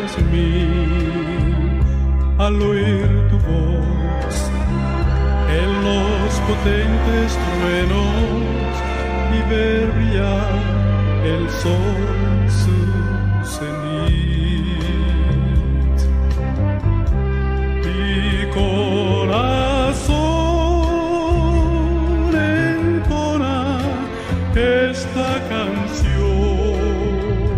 jazmín al oír tu voz en los potentes truenos y ver brillar el sol su cenit. Mi corazón entona esta canción,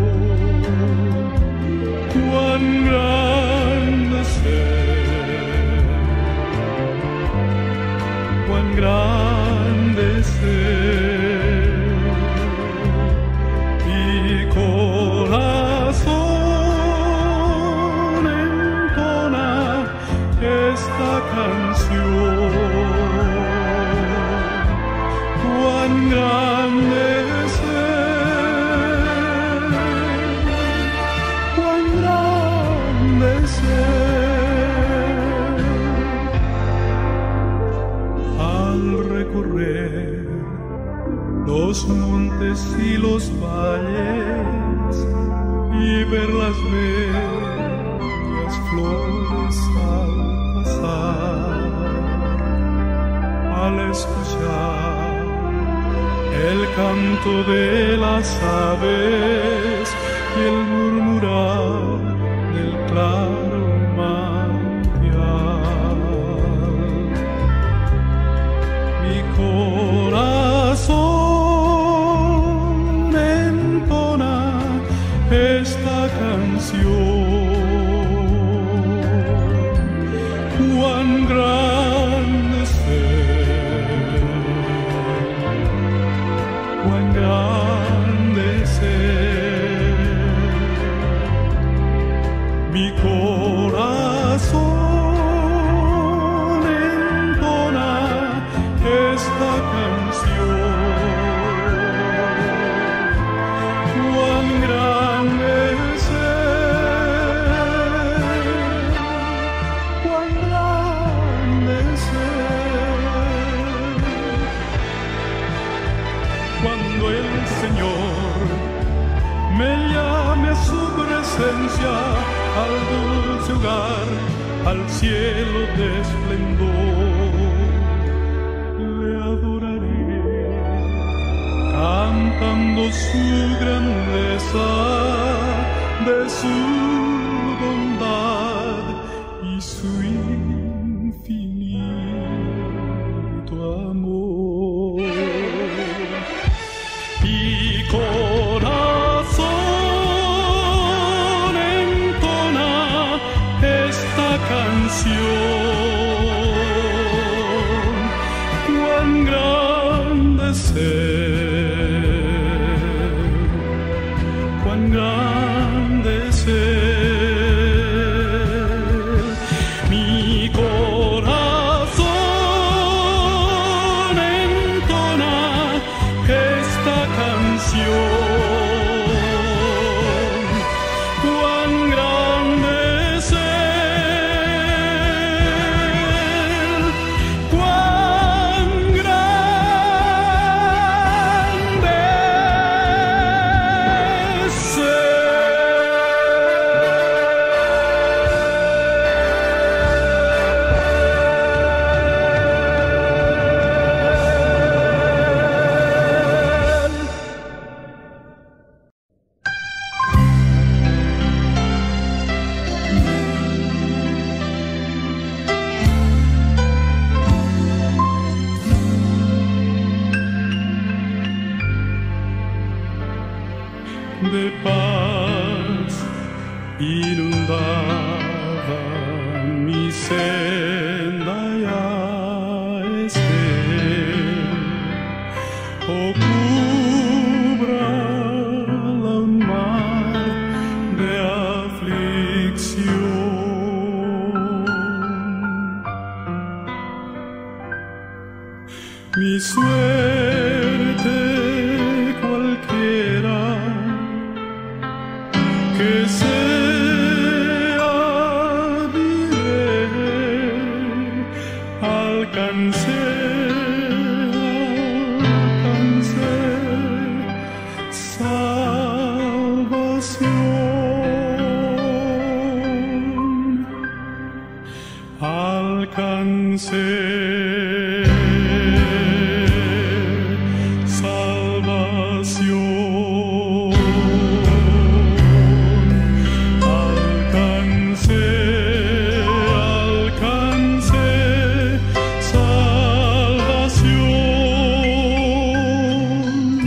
cuán grande ser, cuán grande ser. Mi corazón entona esta canción, cuán grande ser, cuán grande ser. Al recorrer los montes y los valles y ver las bellas flores al pasar, al escuchar el canto de las aves y el murmurar del claro manantial, mi corazón entona esta canción, cuán grande ser, cuán grande ser. Mi corazón entona esta canción, cuán grande ser, cuán grande ser. Cuando el Señor me llame a su presencia, al dulce hogar, al cielo de esplendor, le adoraré, cantando su grandeza, de su bondad y su infinito amor. Y corazón entona esta canción, cuán grande ser, cuán grande ser. Mi corazón entona esta canción, cuán grande ser, cuán grande de paz inundaba mi senda ya o cubra la un mar de aflicción. Mi suerte cualquiera que sea, diré, alcancé salvación. alcancé salvación, alcancé salvación.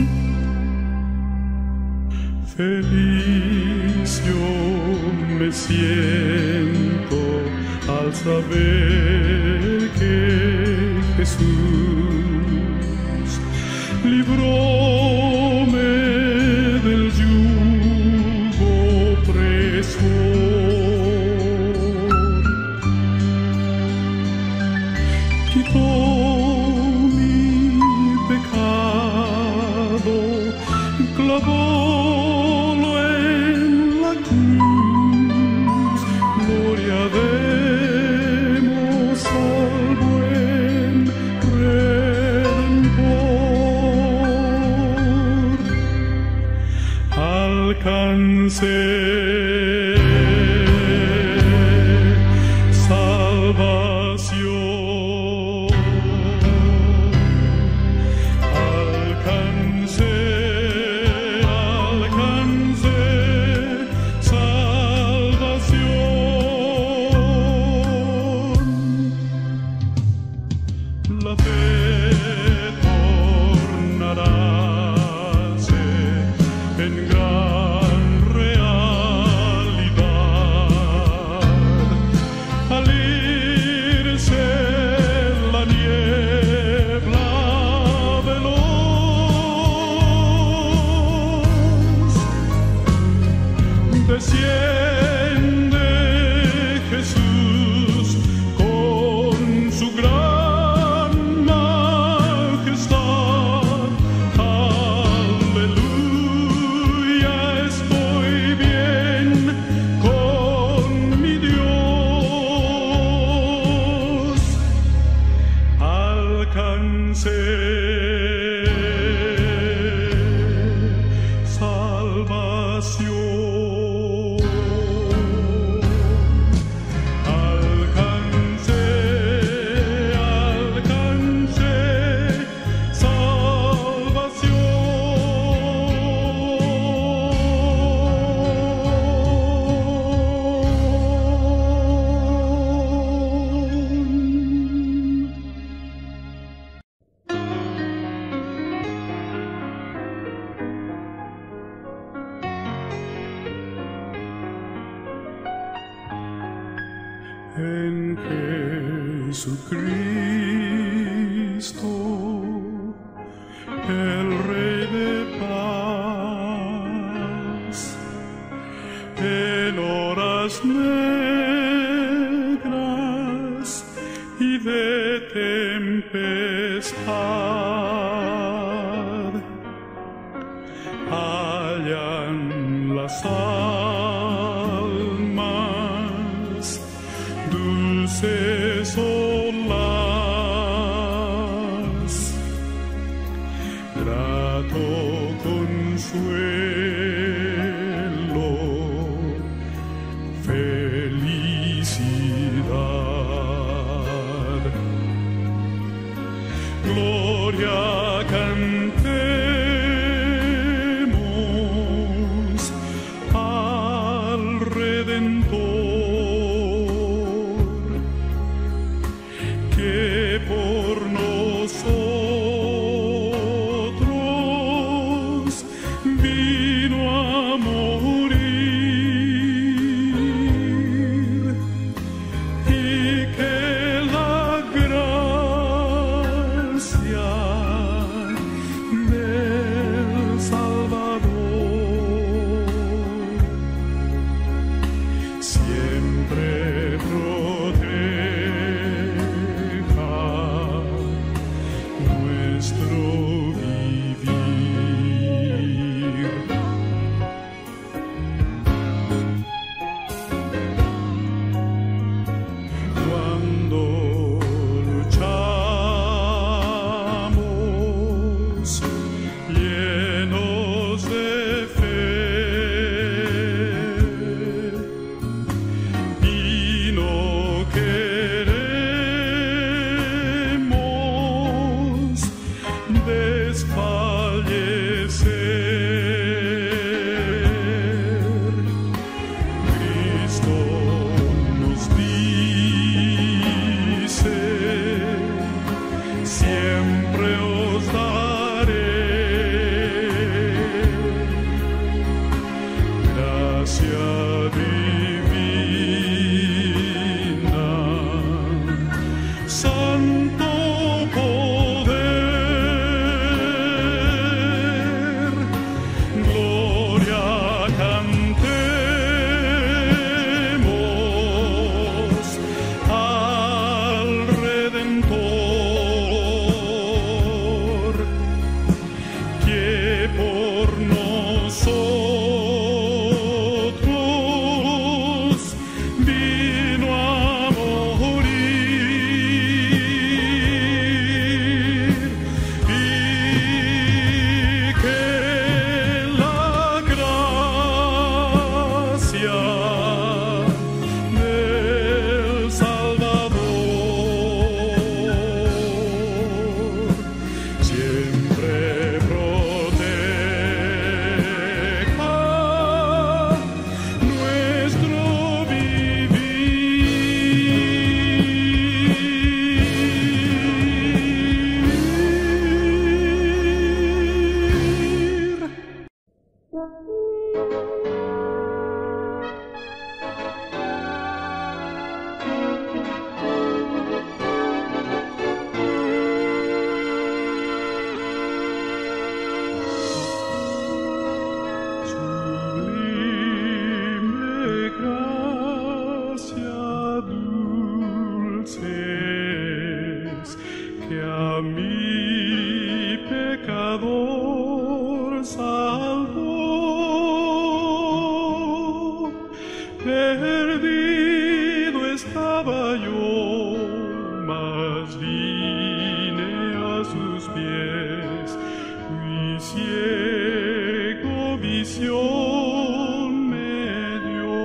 Feliz yo me siento al saber que Jesús libróme del yugo opresor, quitó mi pecado, clavólo en la cruz. Gloria demos al buen Redentor. Alcancé salvación, alcancé salvación. La fe tornaráse en gran realidad al irse la niebla veloz. Desciende Jesús con su gran majestad. Aleluya, estoy bien con mi Dios. Alcancé salvación, alcancé en Jesucristo, el Rey de paz, en horas negras y de tempestad, hallan las almas dulces olas, grato consuelo, felicidad. Gloria cantemos al Redentor, que por nosotros vino a morir, y que la gracia del Salvador perdido estaba yo, mas vine a sus pies, mi ciego visión me dio.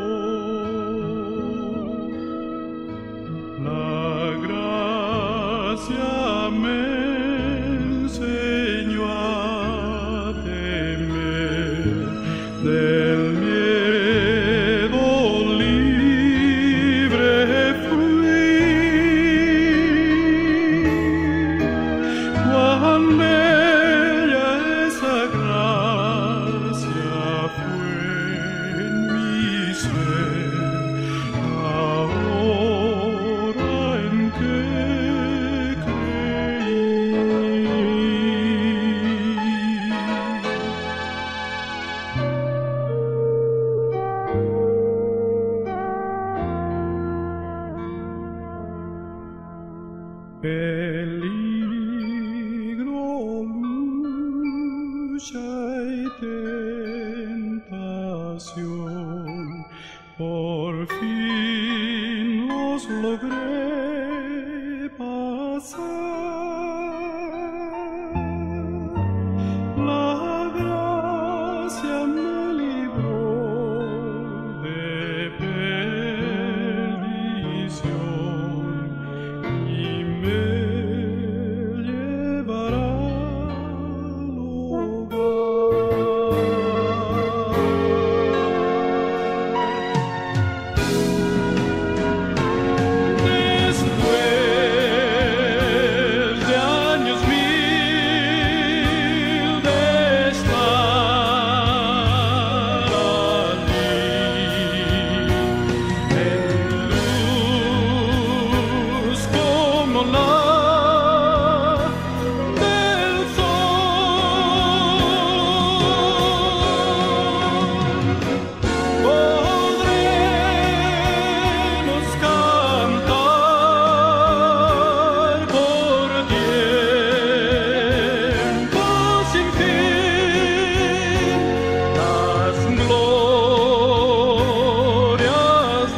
La gracia me enseñó a temer del miedo libre fui. Cuán bella esa gracia fue en mi ser, ahora en que creí. Peligro, lucha y tentación, por fin los logré pasar. La gracia me libró de perdición y me llevará al hogar. Después de años mil de estar allí, en luz como la del sol, podremos cantar por tiempo sin fin las glorias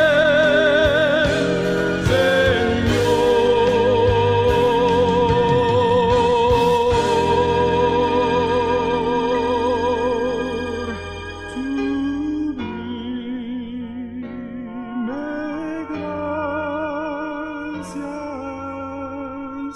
del Señor. Sublime gracias,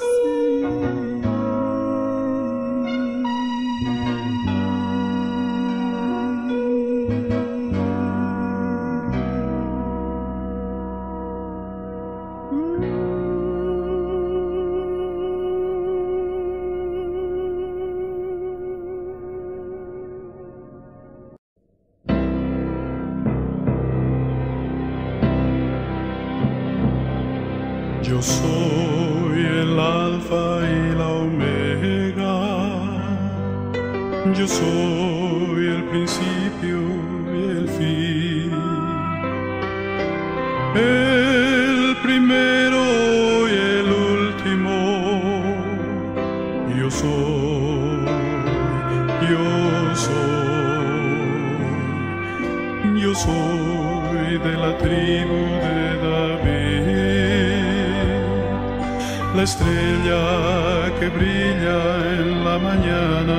Yo soy el alfa y la omega, yo soy el principio y el fin, el primero y el último. Yo soy, yo soy de la tribu de David, la estrella que brilla en la mañana.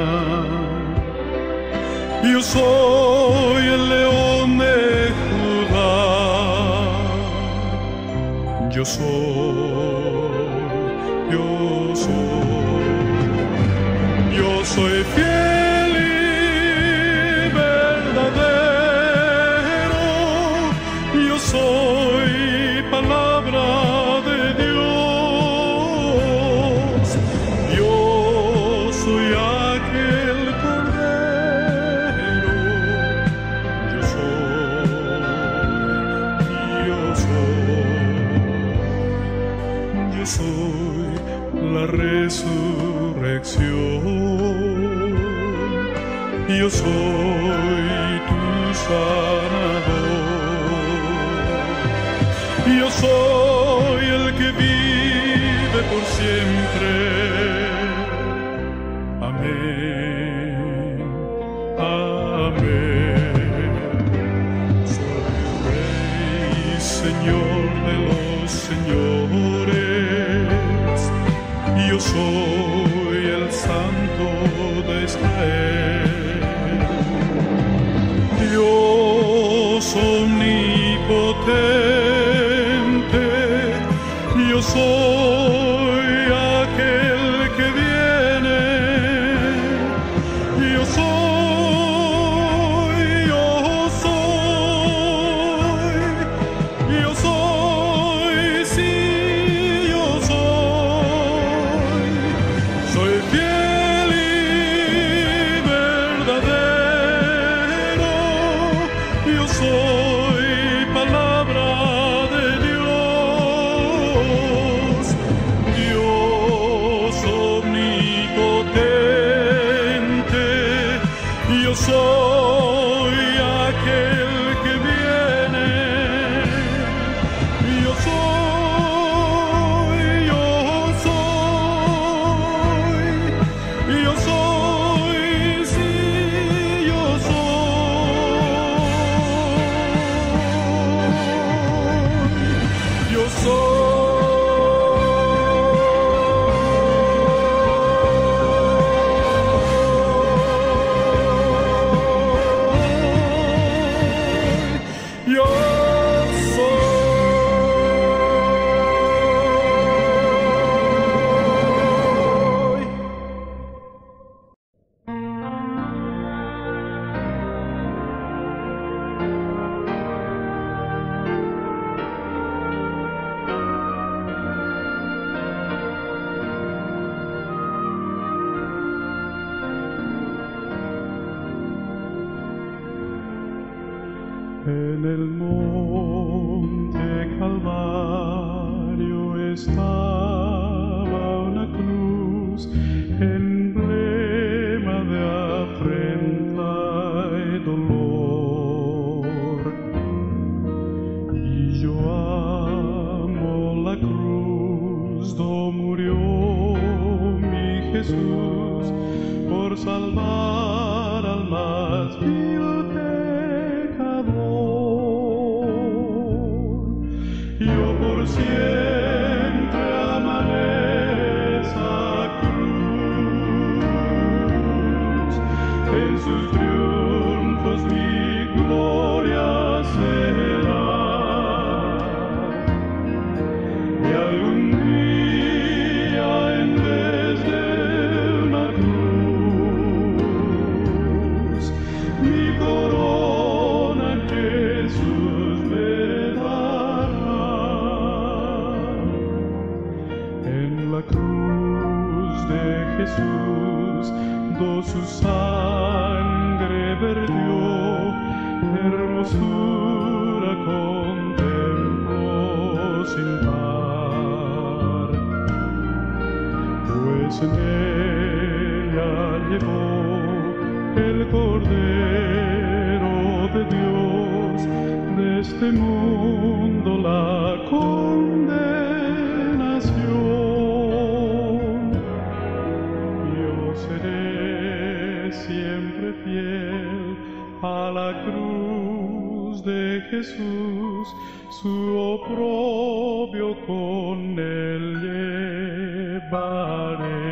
Yo soy el león de Judá. Yo soy fiel y verdadero. Yo soy palabra de Dios. Yo soy aquel cordero. Yo soy la resurrección. Yo soy tu sanador. Yo soy el que vive por siempre. Amén, amén. Soy omnipotente, yo soy aquel que viene, yo soy, yo soy, yo soy, sí, yo soy fiel y verdadero, yo soy palabra de Dios, Dios omnipotente, yo soy aquel que viene, yo soy, yo soy, yo soy, sí, yo soy, yo soy, yo soy. En el monte Calvario estaba una cruz, emblema de afrenta y dolor. Y yo amo la cruz donde murió mi Jesús por salvar al más vil pecador. Yo por siempre amaré esa cruz, en sus triunfos mi gloria será. Y algún día en vez de una cruz, mi corona Jesús me dará. En la cruz de Jesús, do su sangre vertió, hermosura contemplo sin par, pues en ella llevó el Cordero de Dios de este mundo la condenación. Yo seré siempre fiel a la cruz de Jesús, su oprobio con él llevaré.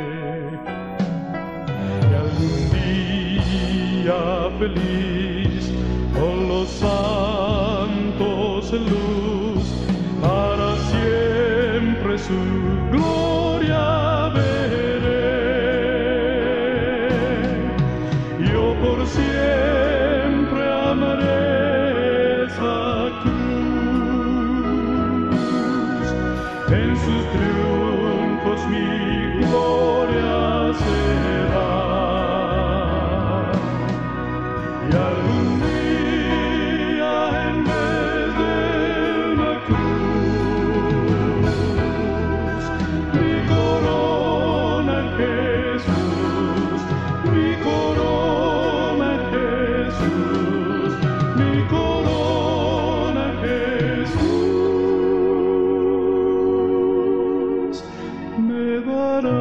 Y algún día feliz con los santos en luz, para siempre su gloria veré. Yo por siempre amaré esa cruz, en sus triunfos mi gloria será. Y algún día en vez de una cruz, mi corona Jesús, mi corona Jesús, mi corona Jesús me dará.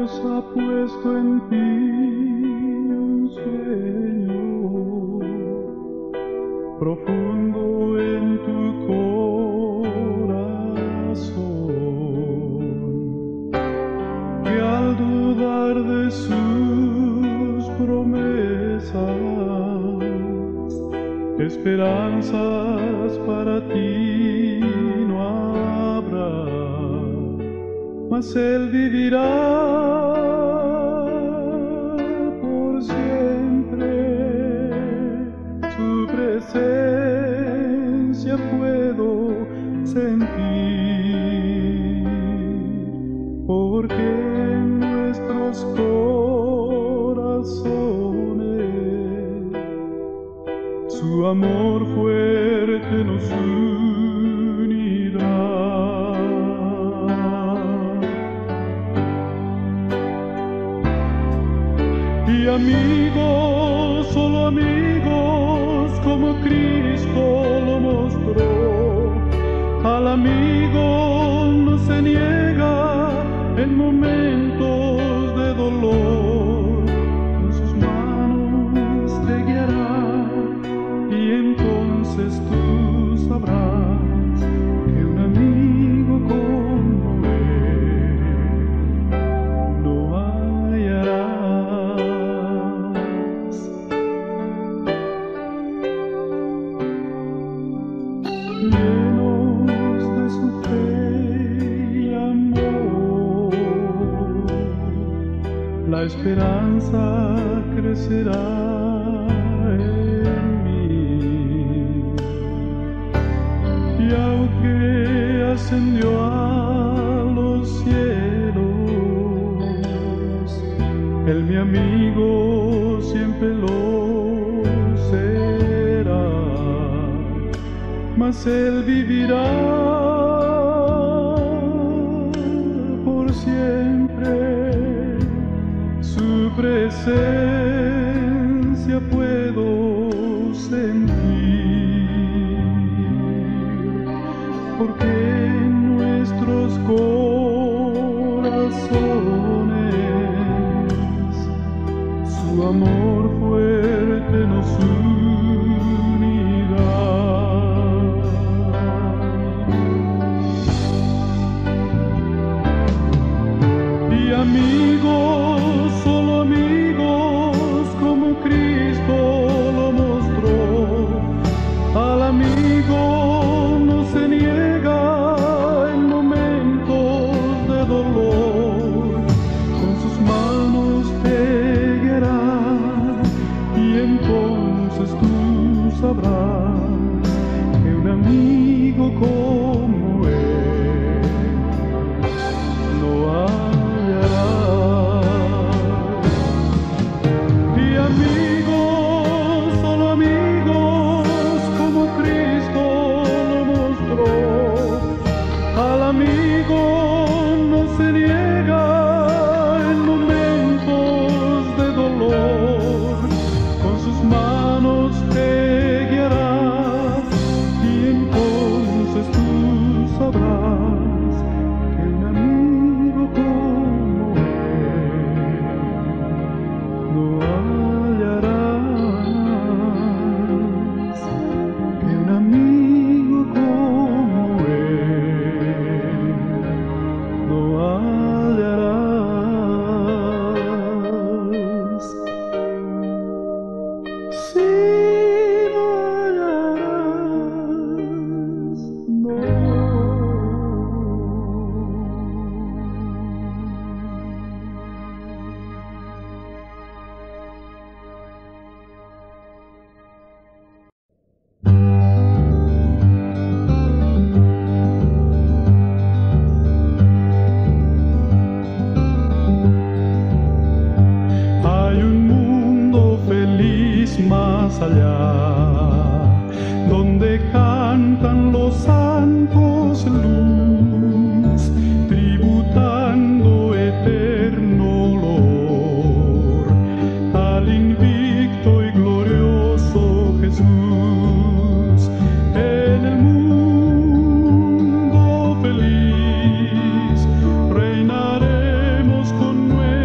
Dios ha puesto en ti un sueño profundo en tu corazón, que al dudar de sus promesas, esperanzas para ti no habrá, mas Él vivirá por siempre. Su presencia puedo sentir, porque en nuestros corazones su amor fuerte nos unirá. Y amigos, solo amigos, como Cristo lo mostró, al amigo no se niega en momentos de dolor, con sus manos te guiará y entonces tú sabrás que un amigo como Él no hallarás. Llenos de su fe y amor, la esperanza crecerá en mí. Y aunque ascendió a los cielos, Él mi amigo siempre lo será, mas Él vivirá por siempre. Su presencia puedo sentir, porque en nuestros corazones su amor fuerte nos unirá. Y amigos, solo amigos, como Cristo lo mostró, al amigo no se niega en momentos de dolor, con sus manos te guiará y entonces tú sabrás que un amigo como Él no hallarás. Y amigos, solo amigos, como Cristo lo mostró, al amigo no se niega en momentos de dolor, con sus manos te guiará y entonces tú sabrás que un amigo como Él no hallarás, que un amigo como Él no hallarás. Sí, no hallarás, no. Hay un mundo feliz más allá, donde cantan los santos en luz, tributando eterno olor al invicto y glorioso Jesús. En el mundo feliz reinaremos con nuestro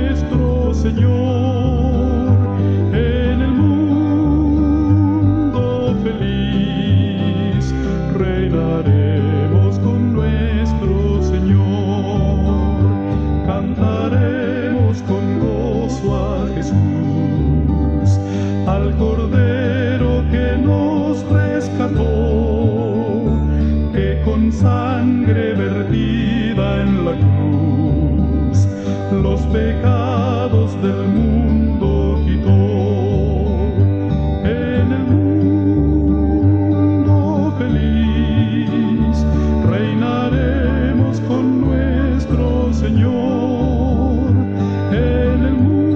pecados del mundo quitó. En el mundo feliz reinaremos con nuestro Señor. En el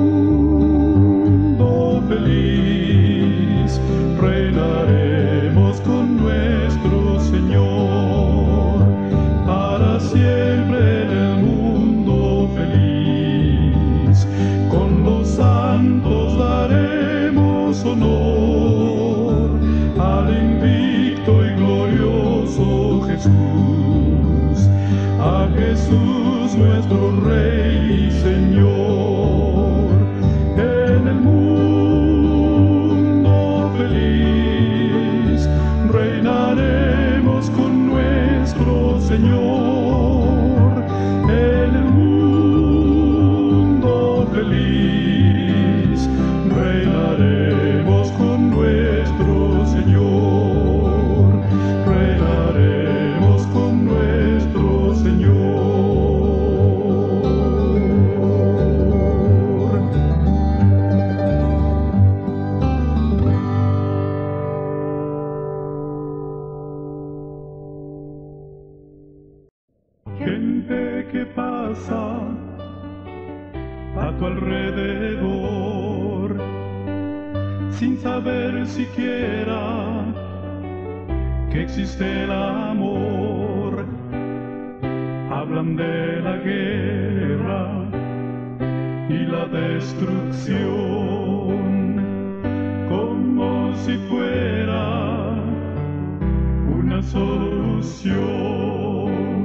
mundo feliz reinaremos con nuestro Señor. Para siempre en el mundo feliz, con los santos daremos honor al invicto y glorioso Jesús, a Jesús nuestro Rey y Señor. En el mundo feliz reinaremos con nuestro Señor. En el mundo feliz reinaremos con nuestro Señor. Reinaremos con nuestro Señor. Gente que pasa a tu alrededor sin saber siquiera que existe el amor. Hablan de la guerra y la destrucción como si fuera una solución.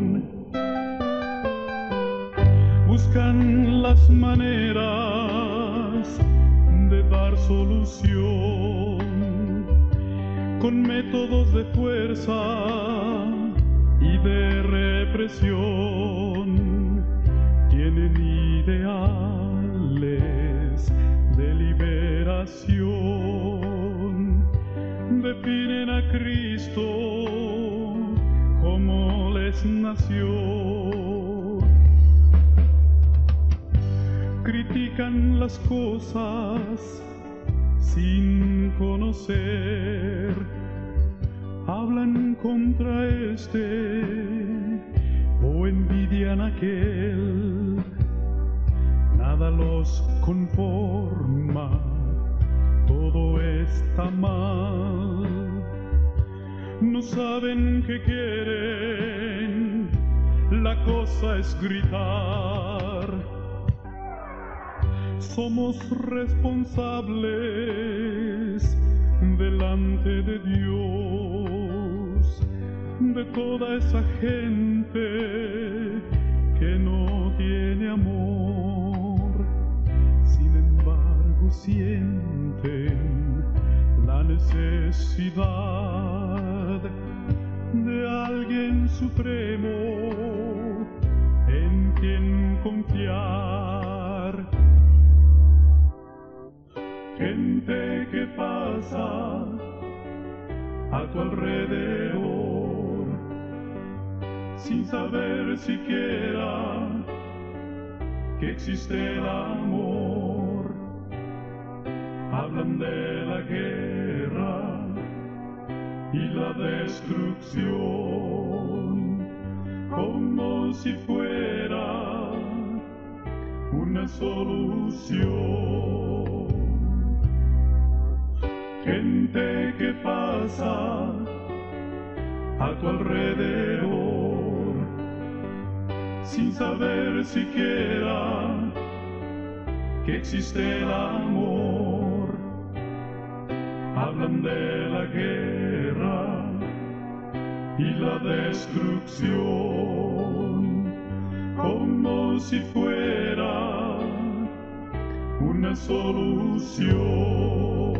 Buscan las maneras de dar solución con métodos de fuerza y de represión. Tienen ideales de liberación, definen a Cristo como les nació. Critican las cosas sin conocer, hablan contra este o envidian aquel. Nada los conforma, todo está mal. No saben qué quieren, la cosa es gritar. Somos responsables delante de Dios de toda esa gente que no tiene amor. Sin embargo, sienten la necesidad de alguien supremo en quien confiar. Gente que pasa a tu alrededor sin saber siquiera que existe el amor. Hablan de la guerra y la destrucción como si fuera una solución. Gente que pasa a tu alrededor sin saber siquiera que existe el amor. Hablan de la guerra y la destrucción como si fuera una solución.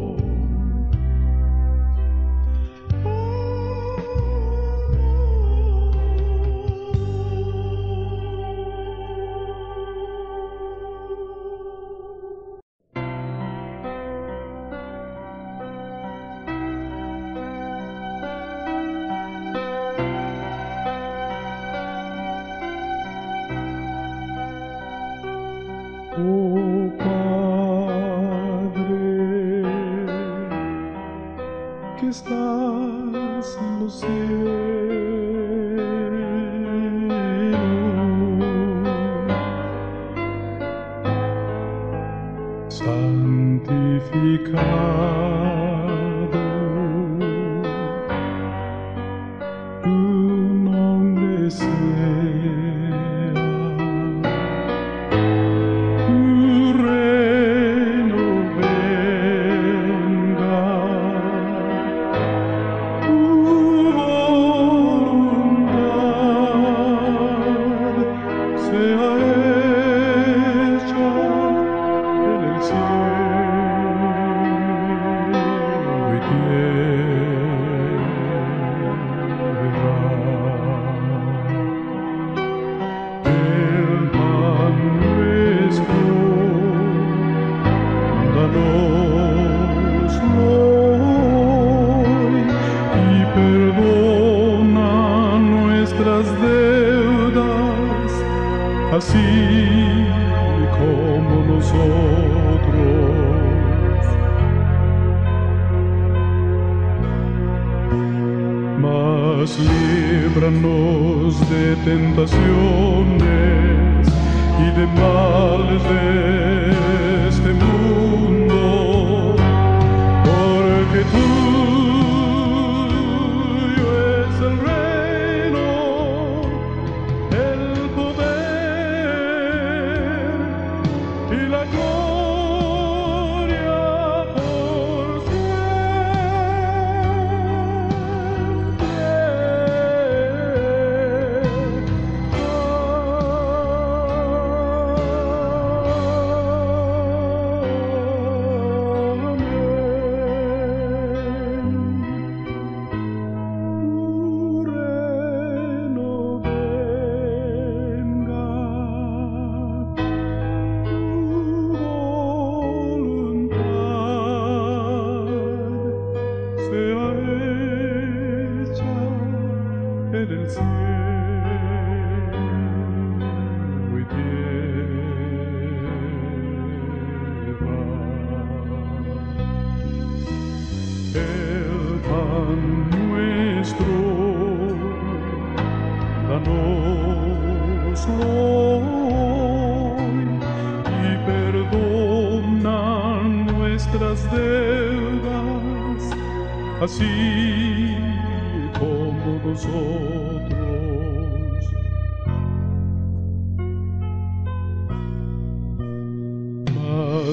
así como nosotros. Mas líbranos de tentaciones y de males de este mundo, porque tuyo es el reino, el poder y la gloria por en el cielo y tierra. El pan nuestro, danoslo hoy y perdona nuestras deudas, así como nosotros. Mas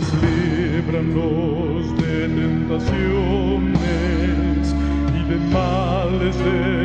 líbranos de tentaciones y de males de